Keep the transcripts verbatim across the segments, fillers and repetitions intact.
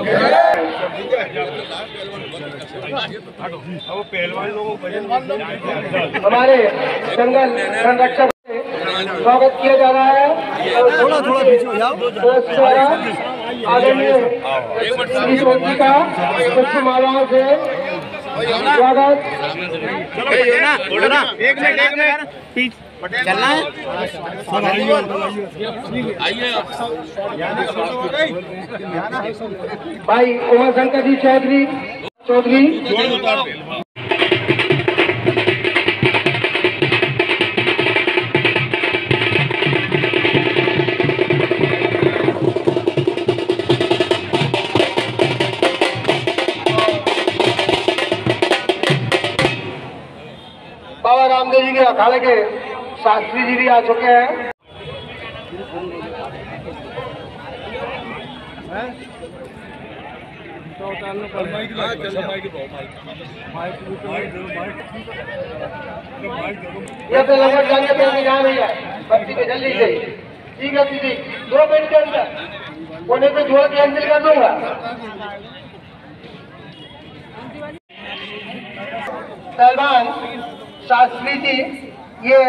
हमारे जंगल संरक्षक स्वागत किया जा रहा है। थोड़ा थोड़ा आदरणीय चौधरी का पुष्प मालाओं से स्वागत। एक मिनट एक मिनट चलना है। भाई उमा शंकर जी चौधरी चौधरी बाबा रामदेव जी के अखाड़े के शास्त्री जी भी आ चुके हैं। ये तो लगभग जाने पे निगाह नहीं है, बत्ती पे जल्दी से। ठीक है दीदी, दो मिनट के अंदर कोने पे जोड़ कैंसिल कर दूंगा। पहलवान शास्त्री जी ये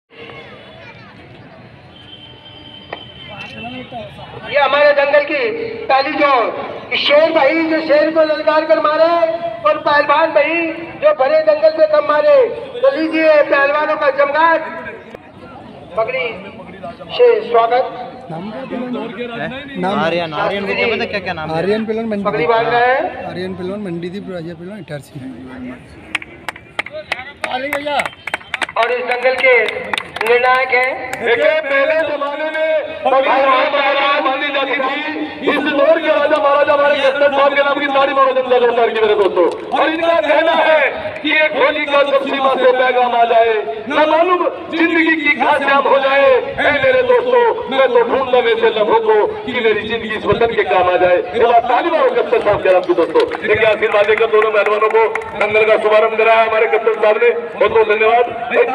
ये हमारे जंगल की पहली जो शेर भाई जो शेर को ललकार कर मारे और पहलवान भाई जो भरे जंगल पे कम मारे। तो लीजिए पहलवानों का जमघट पगड़ी से स्वागत। नाम आर्यन आर्यन को क्या पता क्या क्या नाम है? आर्यन पिलन मंडी पगड़ी बांध रहे हैं। आर्यन पिलन मंडी थी राजा पिलन इटारसी। और इस जंगल के निर्णायक हैं। देखिए पहले जमाने में मानी जाती थी। इस दौर के राजा महाराजा हमारे कस्टर साहब के नाम की सारी मनोरंजन सरकार की मेरे दोस्तों। और इनका कहना है कि एक होली का जब सीमा से पैगाम आ जाए न मालूम जिंदगी की खासियाम हो जाए। है मेरे दोस्तों मैं तो ढूंढता वैसे लम्हों को कि मेरी जिंदगी इस वतन के काम आ जाए। ये बात ताली मारो कस्टर साहब के नाम की दोस्तों। देखिए आशीर्वाद देकर दोनों मेहमानों को दंगल का शुभारंभ कराया हमारे कस्टर साहब ने। बहुत बहुत धन्यवाद।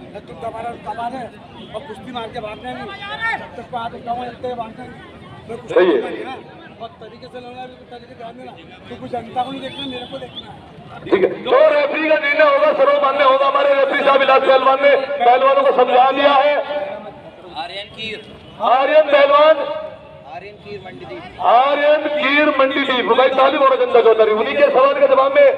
और कुश्ती मार के भागने नहीं, जब तक हाथ उठाऊंगा जब तक भागने नहीं। सही है, बहुत तरीके से लड़ना भी तरीके से भागना। तो कुछ जनता को नहीं देखना, मेरे को देखना। ठीक है, तो रेफरी का निर्णय होगा, सरो मान्य होगा। हमारे रेफरी साहब इलाज पहलवान ने पहलवानों को समझा दिया है। आर्यन कीर आर्यन पहलवान आर्यन कीर मंडी दी आर्यन कीर मंडी दी भाई ताली बोलो जनता चौधरी। उन्हीं के सवाल के जवाब में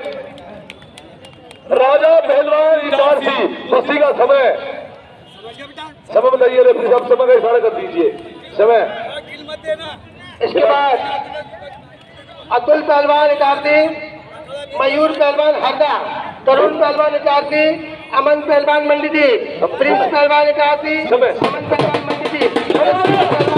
राजा पहलवान इटारसी कुश्ती का समय समय बताइए। रेफरी साहब समय का इशारा कर दीजिए समय। इसके बाद अतुल पहलवान इटारसी, मयूर पहलवान हरदा, तरुण पहलवान इटारसी, अमन पहलवान मंडी दी, प्रिंस पहलवान इटारसी, अमन पहलवान मंडी दी।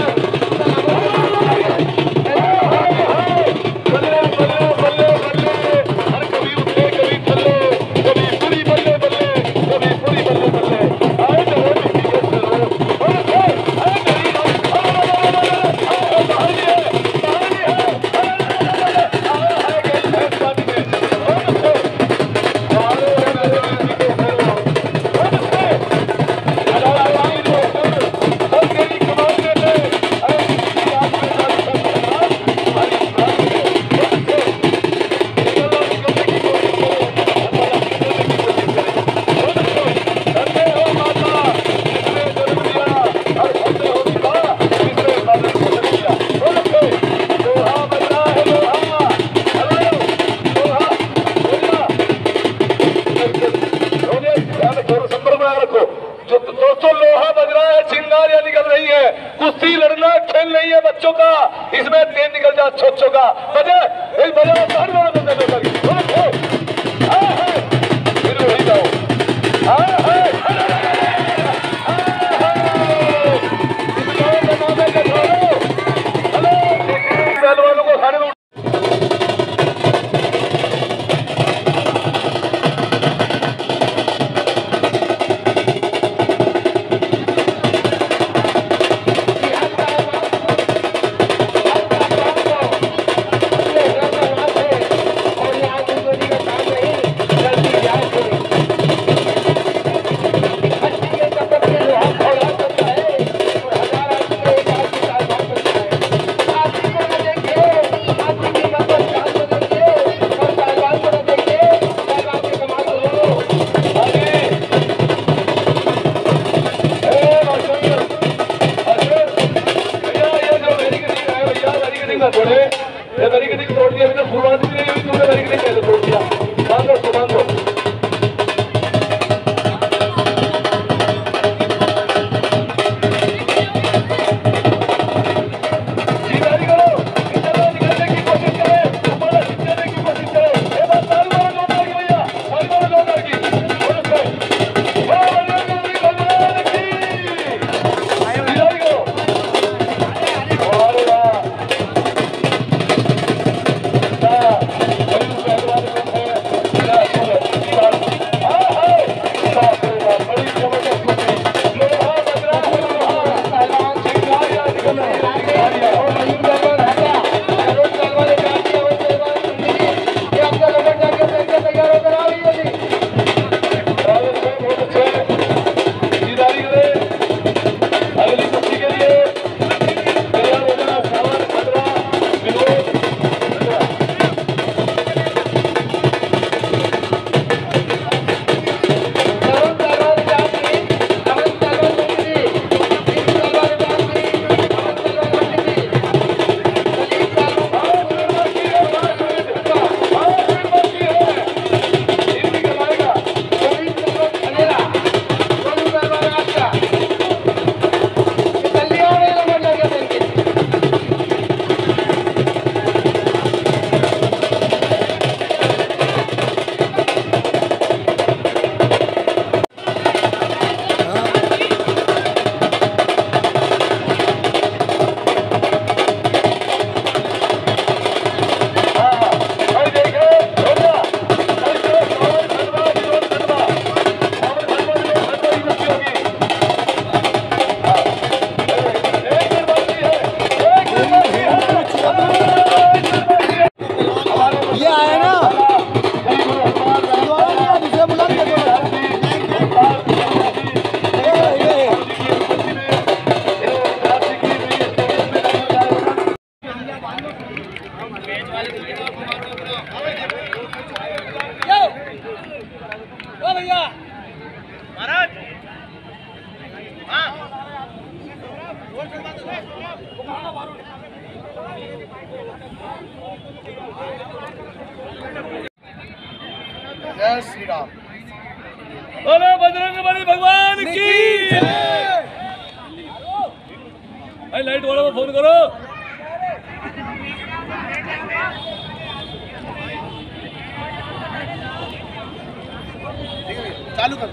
कुश्ती लड़ना खेल नहीं है बच्चों का, इसमें तेज निकल जा छोचों का। बजे इस बजे फिर वही जाओ। पहलवानों को खाने में की अभी तक शुरुआत भी नहीं हुई, तुमने मेरे के लिए पहले छोड़ दिया। मान लो मान लो जय श्री राम। बोलो बजरंगबली भगवान की। भाई लाइट वालों को फोन करो। चालू कर।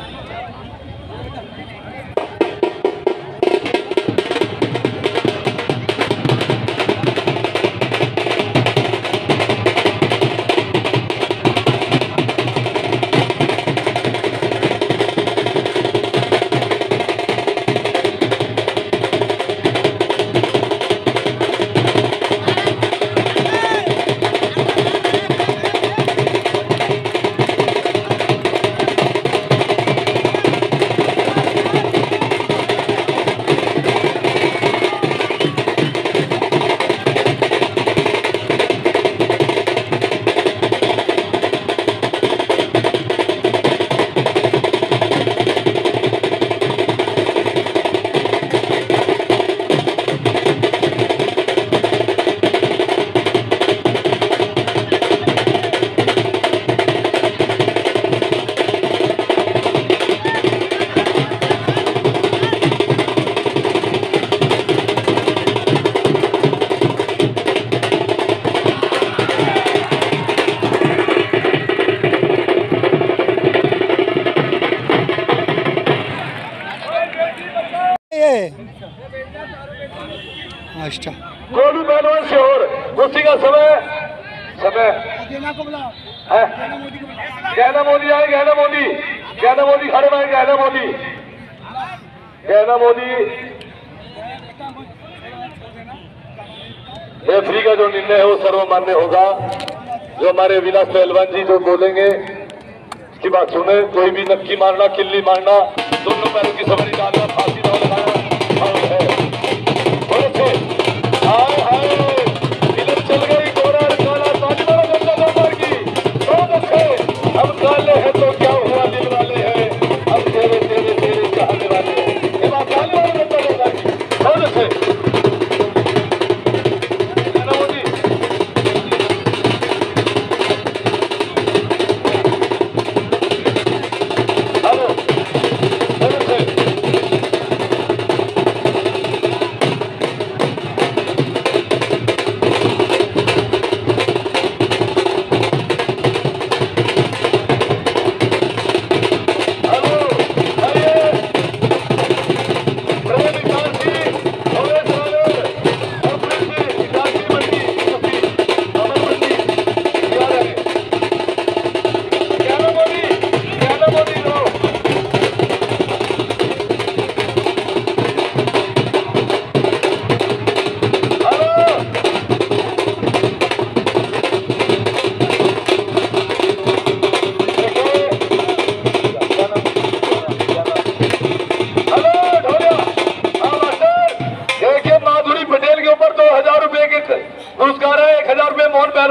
अच्छा गोलू पहलवान से और कुश्ती का समय समय है। गहना मोदी आए, गहना मोदी, गहना मोदी खड़े भाई, गहना मोदी, गहना मोदी। रेफरी का जो निर्णय है वो सर्वमान्य होगा। जो हमारे विलास पहलवान जी जो बोलेंगे उसकी बात सुने। कोई भी नक्की मारना, किल्ली मारना, दोनों पैरों की सवारी डालना, फांसी ना लगाना है। हाय हाय फिल्म चल गई गोरा काला साजवारा गंगा दरबार की। बहुत अच्छे हम काले हैं तो क्या हुआ, दिल वाले हैं हम, तेरे तेरे तेरे चाहने वाले हैं। ये बात काले वाले गंगा दरबार की। बहुत अच्छे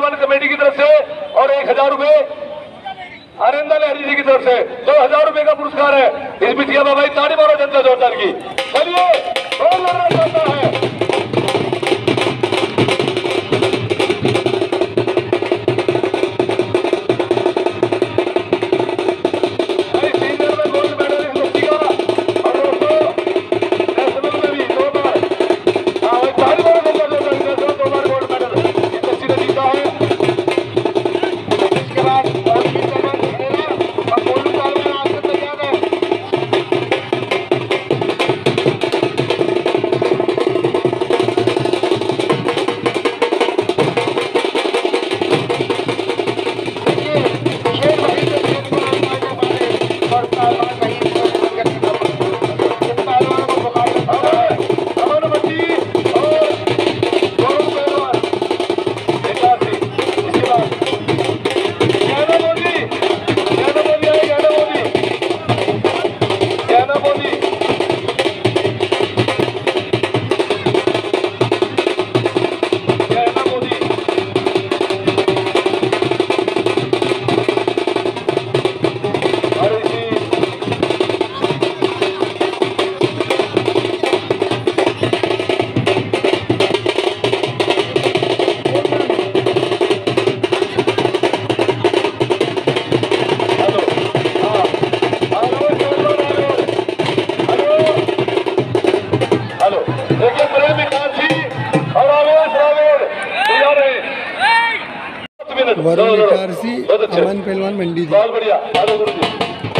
पहलवान कमेटी की तरफ से और एक हजार रुपए आनंदा लहरी जी की तरफ से दो हजार रुपए का पुरस्कार है। इस बिटिया बाबा ताड़ी मारो जनता जोरदार की। चलिए और लड़ना चाहता है वरुण इटारसी, अमन पहलवान मंडी जी। बहुत बढ़िया। हेलो गुरु जी।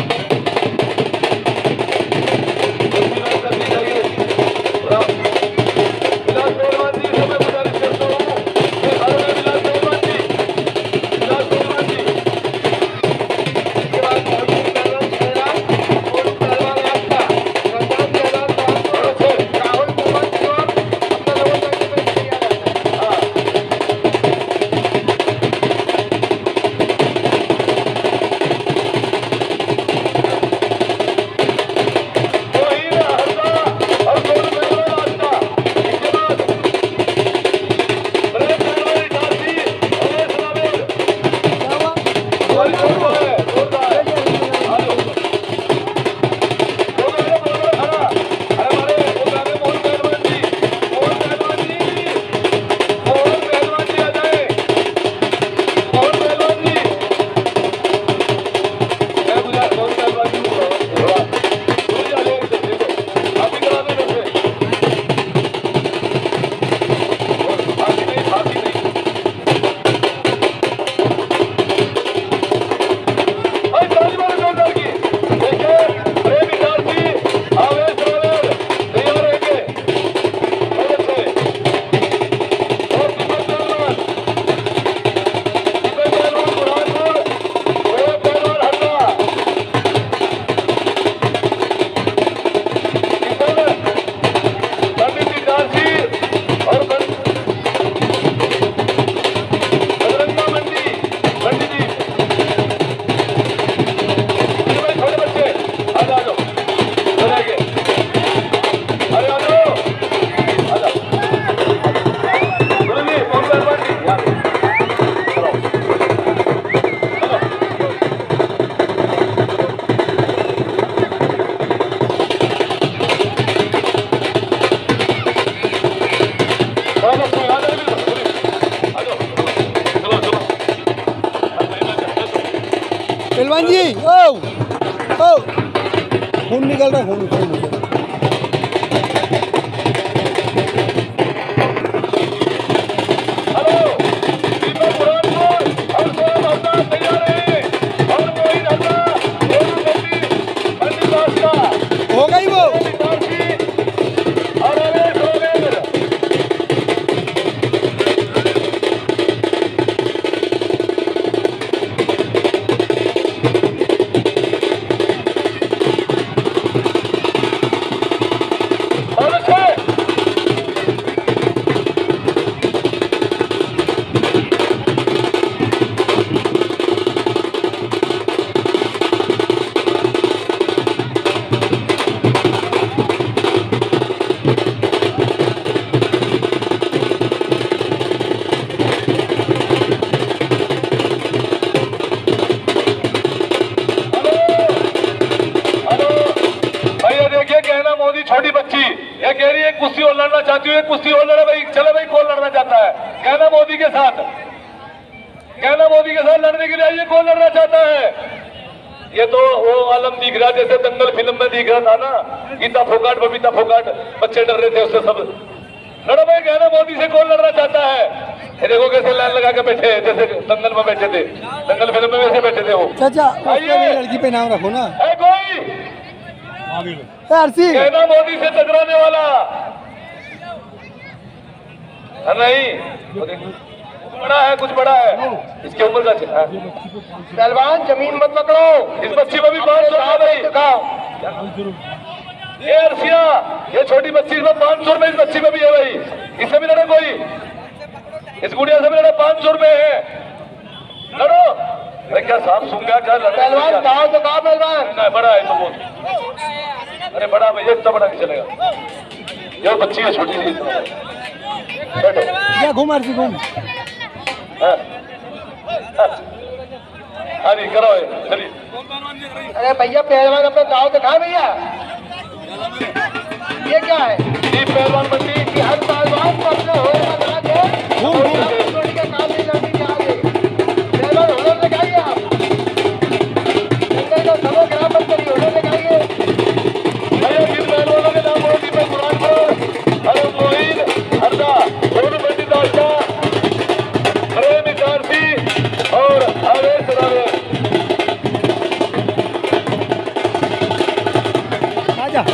पहलवान जी, ओ ओ खून निकल रहा, खून खून निकल रहा। हो गई वो। कहना मोदी के साथ लड़ने के लिए आइए, कौन लड़ना चाहता है? ये तो वो आलम दिख रहा जैसे दंगल फिल्म में दिख रहा था ना, गीता फोकाट बबीता फोकाट, बच्चे डर रहे थे उससे सब। लड़ो भाई, कहना मोदी से कौन लड़ना चाहता है? ये देखो कैसे लाइन लगा के बैठे हैं, जैसे दंगल में बैठे थे, दंगल फिल्म में वैसे बैठे थे वो। चाचा लड़की पे नाम रखो ना। है कोई कहना मोदी से टकराने वाला? नहीं, बड़ा है, कुछ बड़ा है, इसकी उम्र का है। पहलवान जमीन मत पकड़ो, इस बच्ची में भी पाँच सौ आ गई। ये अर्शिया, ये छोटी बच्ची में पाँच सौ रुपए इस बच्ची में भी है भाई, इससे भी लड़े कोई, इस गुड़िया से भी लड़े, पाँच सौ रुपए है, लड़ो। अरे क्या सांप सूंघ गया क्या? लड़े पहलवान कहा तो कहा पहलवान। नहीं, बड़ा है तो बहुत, अरे बड़ा भैया, इतना बड़ा नहीं चलेगा, ये बच्ची है छोटी सी। बैठो घूम अर्सी घूम। अरे करो चलिए। अरे भैया पहलवान अपना दाव दिखा भैया। ये क्या है? ये पहलवान मंडी कि हर पहलवान को अपने होने का नाज है, छोटी का काम नहीं करने के आगे। पहलवान हुनर लगाइए, आप दंगल का सबक खराब मत करिए, हुनर लगाइए। भैया किन पहलवानों के नाम बोलो? दीपक बुरहानपुर, अरे मोइन हरदा, सोनू पंडित आशा, प्रेम इकारसी और आवेश रावे। आजा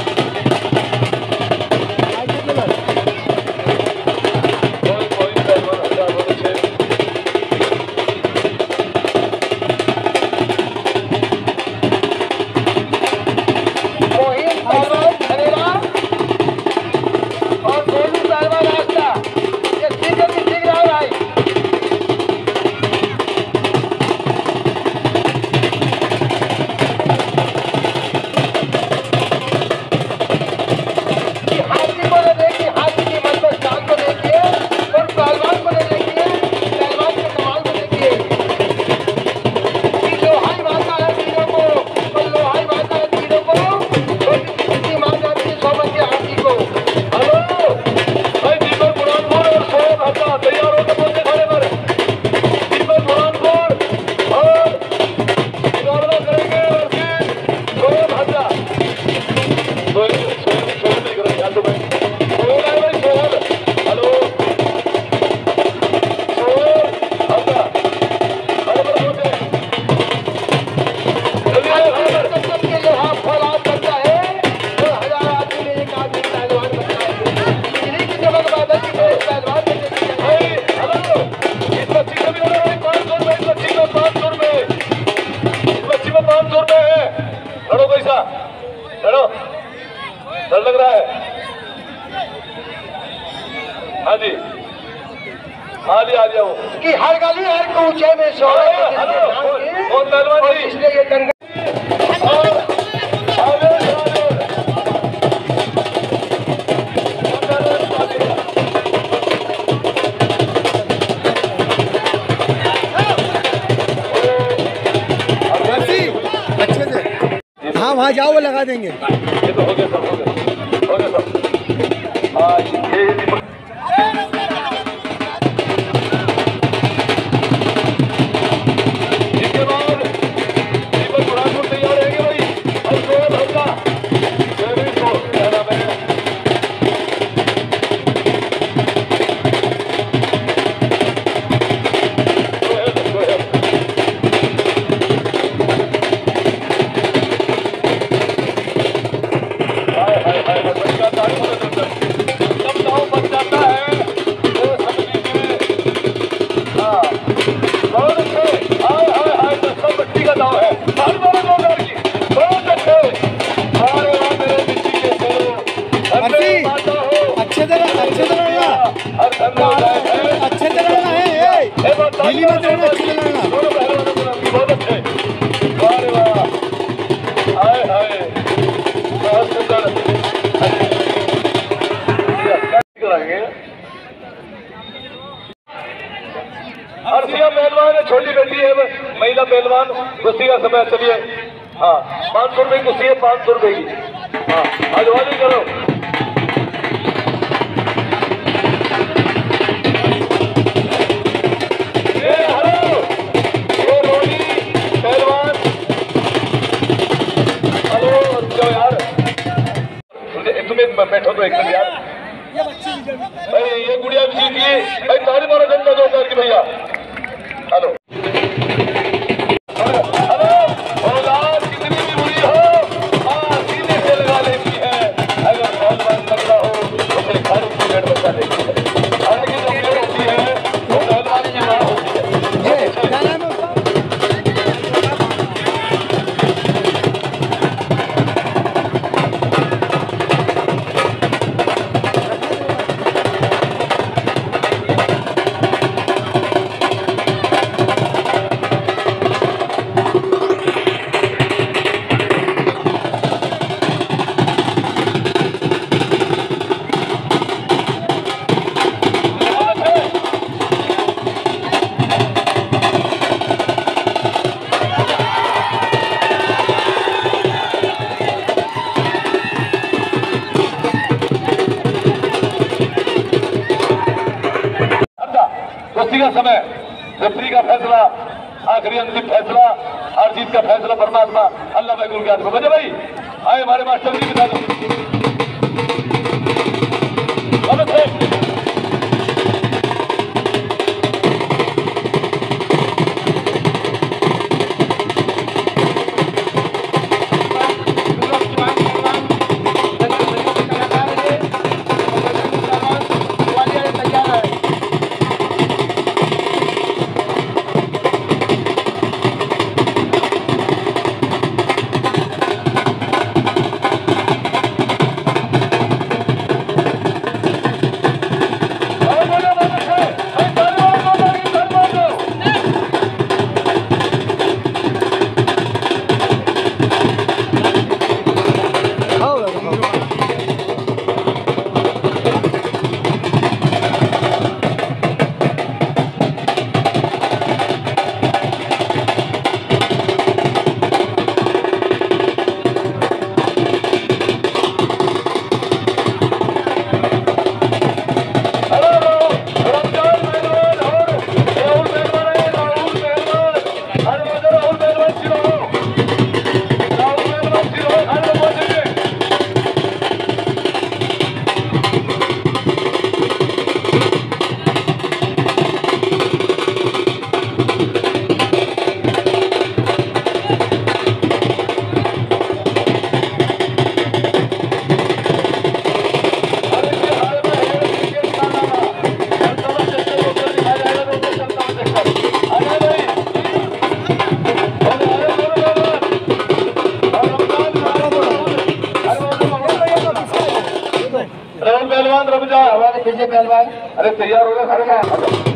डर लग रहा है? हाँ जी, हाँ जी, आ जाओ कि हर गली हर कूचे में सोए कौन पहलवान जी? इसलिए ये दंगल अच्छे से। हाँ वहाँ जाओ, वो लगा देंगे। ये तो हो गया सब, हो गया हो गया सब। हाँ ये इसके बाद दीपक बुरहानपुर तैयार रहेंगे भाई, और सोहेल हल्का सोहेल को क्या नाम है? सोहेल सोहेल हाय हाय हाय बच्चा दारू में जब दाव बच जाता है तो समझ लीजिए। हाँ बहुत अच्छे, हाय हाय हाय तो सब बच्ची का दाव है, सारी बारह लोग लड़की बहुत अच्छे। अरे वाह मेरे बिच्ची के सोलो अर्सी, माता हो, अच्छे से अच्छे से लड़ना, हर धंधा है, अच्छे से लड़ना है। ए, दिल्ली मत रहना, अच्छे से लड़ना। दोनों पहलवानों को लड़की बहुत अच्छे। अरे वाह हाय हाय बहुत सुंदर। अर्शिया पहलवान है, छोटी बेटी है, महिला पहलवान, कुश्ती का समय। चलिए हाँ, पाँच सौ रुपये कुश्ती है, पाँच सौ रुपये की। हाँ आज वाली करो। ये हरो तो एक मिनट यार, ये बच्ची भी जब भाई ये गुड़िया भी जीत गई भाई, ताली मारो जनता जोरदार की भैया। हेलो हेलो, औलाद कितनी भी बुरी हो हाँ सीने से लगा लेती है, अगर पहलवान तगड़ा हो उसे खाने की पेड़ बचा लेती है, खाने की जो पेड़ होती है वो पहलवान की माँ होती है। कुश्ती का समय, रेफरी का फैसला, आखिरी अंतिम फैसला, हार जीत का फैसला परमात्मा अल्लाह भाई गुल के हाथ में। बजे भाई आए हमारे मास्टर जी बता दो। पहलवान रब जा हमारे पीछे पहलवान, अरे तैयार हो गए खड़े हैं।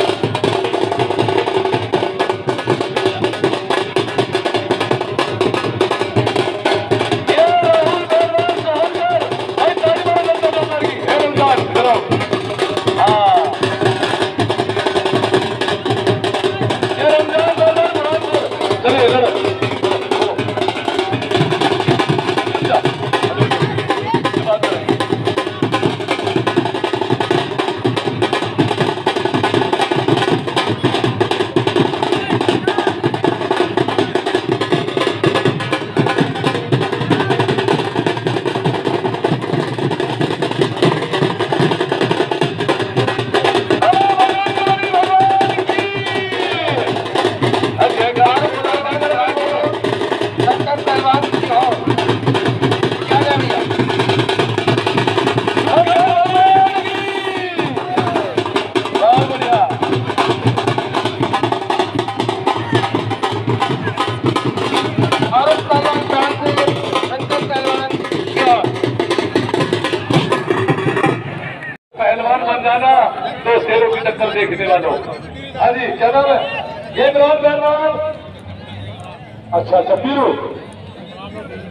पहलवान बन जाना तो शेरों की टक्कर देखने वालों। हाँ जी क्या नाम है ये? इमरान पहलवान। अच्छा अच्छा पीरू